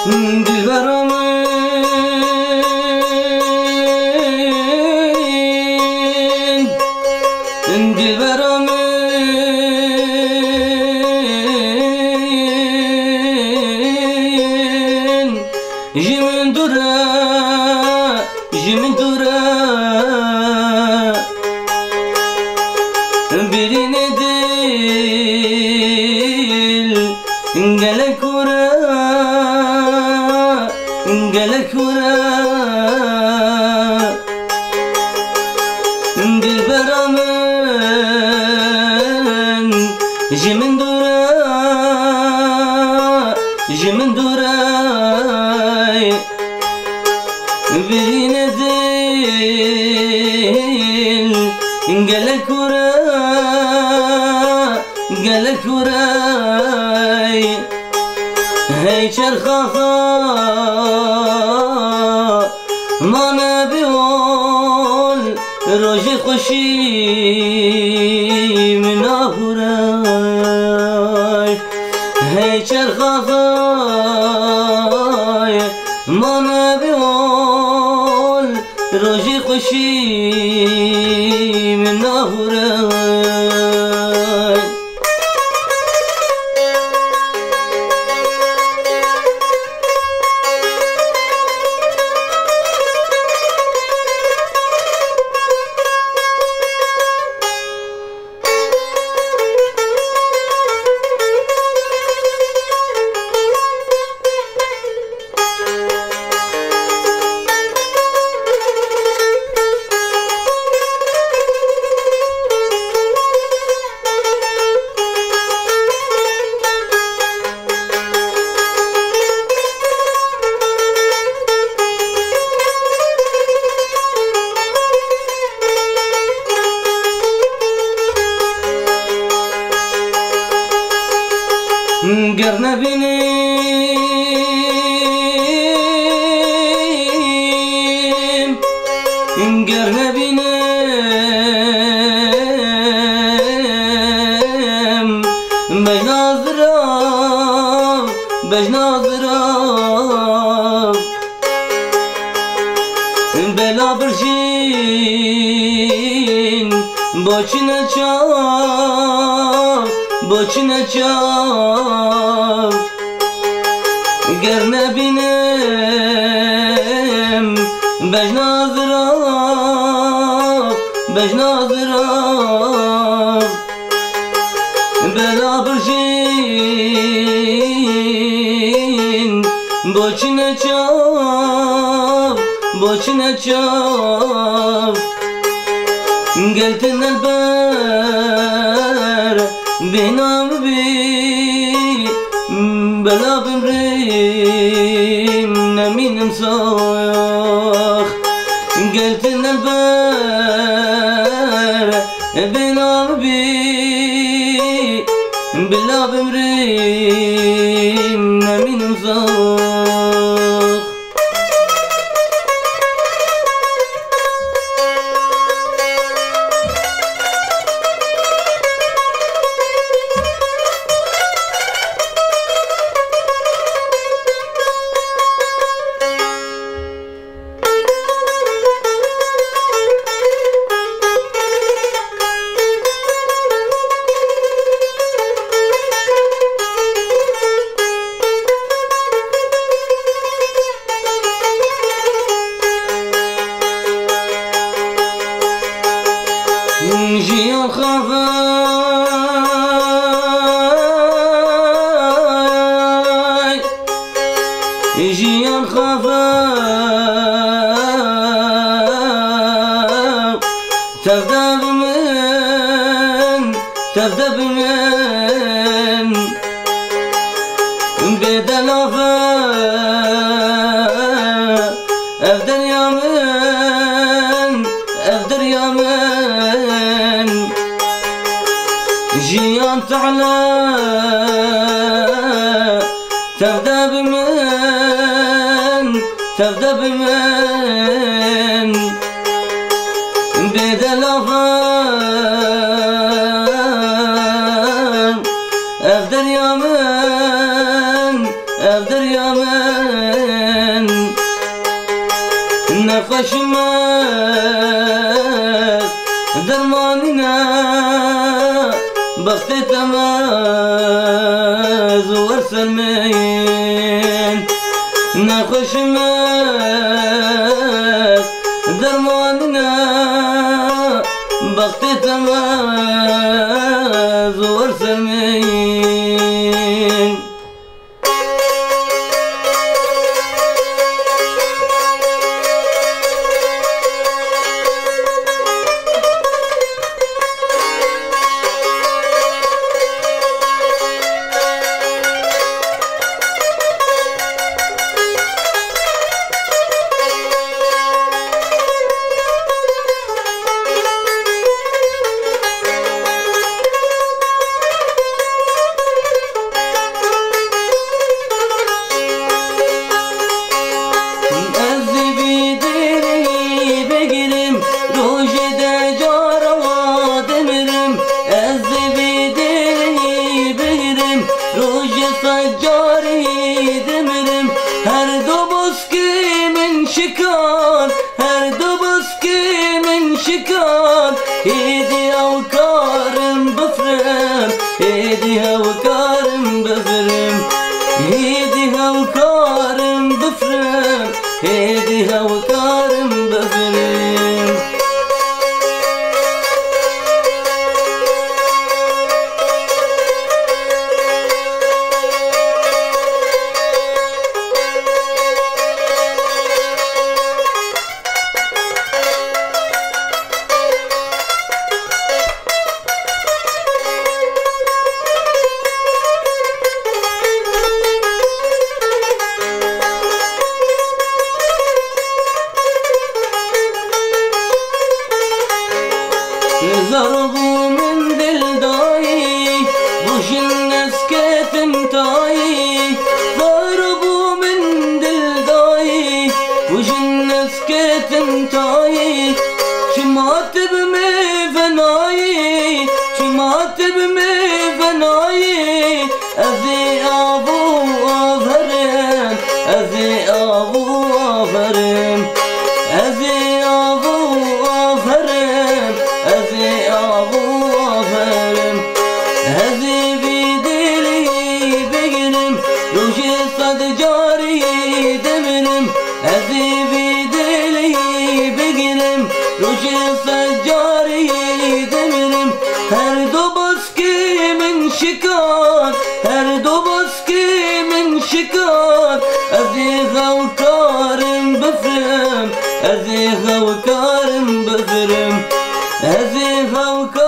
birine değil gelek ura dilberamın jimin dura birine değil gelek ura hey çerxaxa mana biol roji خوشی مناhuray hey çerxaxa mana biol roji خوشی مناhuray گر نبینیم بجنازراب بلا برجین boçuna çal ger nebinem bejnazrab bela birjin boçuna çal geltin elber binam bi bela bimrim neminim sağ geltin elber binam bi bela bimrim neminim sağ jiyan xafay jiyan xafay tevde bimen bedelafe evder yamen jiyan ta'la tevde bimen bedelafe evder yamen نخوشمت درماننا بخت تماز ورسمين نخوشمت درماننا بخت تماز ورسمين سجاری دمرم هر دو بسکی من شکار هر دو بسکی من شکار ایدی او کارم بفرم ایدی او کارم بفرم ایدی او کارم بفرم ایدی او کارم بفرم ضربوا من دل داي وش الناس كتمتاي ضربوا من دل داي وش الناس كتمتاي شماتب مي فناي شماتب مي فناي أذي أبو أفرم أذي أبو أفرم أذي أبو أفرم أذي أبو أفرم أذي بدلي بقرم روشي صد جاري دمرم أذي بدلي بقرم روشي صد جاري دمرم هر دو بسكي من شكار هر دو بسكي من شكار أذي غوكارم بفرم أذي غوكارم بفرم هذه فوق